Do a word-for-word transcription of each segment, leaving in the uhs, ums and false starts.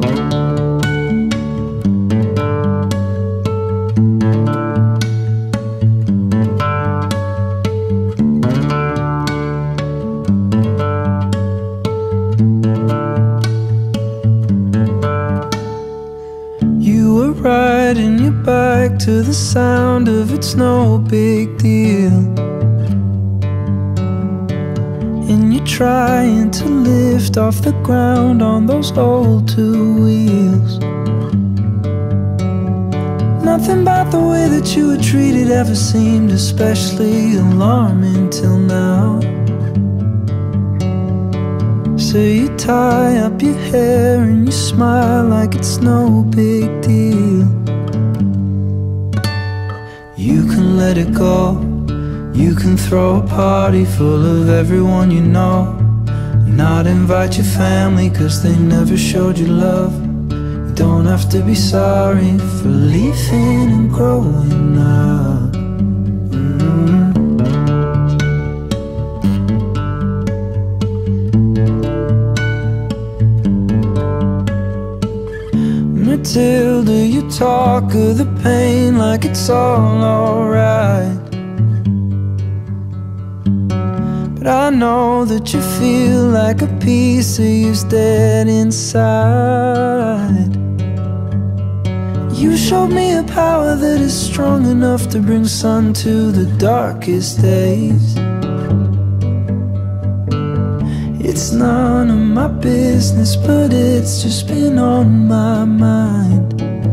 Riding your bike to the sound of "It's no big deal," and you're trying to lift off the ground on those old two wheels. Nothing about the way that you were treated ever seemed especially alarming till now. So you tie up your hair and you smile like it's no big deal. You can let it go. You can throw a party full of everyone you know, and not invite your family cause they never showed you love. You don't have to be sorry for leaving and growing up. mm-hmm. Matilda, you talk of the pain like it's all alright, but I know that you feel like a piece of you's dead inside. You showed me a power that is strong enough to bring sun to the darkest days. It's none of my business, but it's just been on my mind.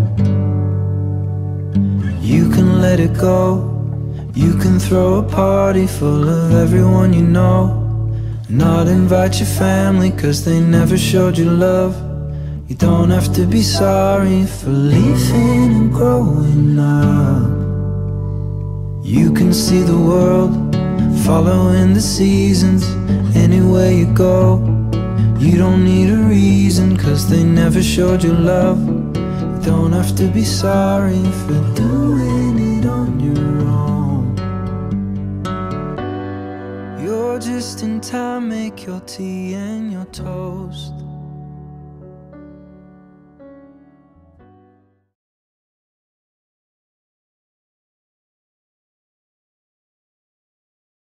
You can let it go. You can throw a party full of everyone you know, not invite your family cause they never showed you love. You don't have to be sorry for leaving and growing up. You can see the world, following the seasons, anywhere you go. You don't need a reason cause they never showed you love. You don't have to be sorry for doing it on your own. You're just in time, make your tea and your toast.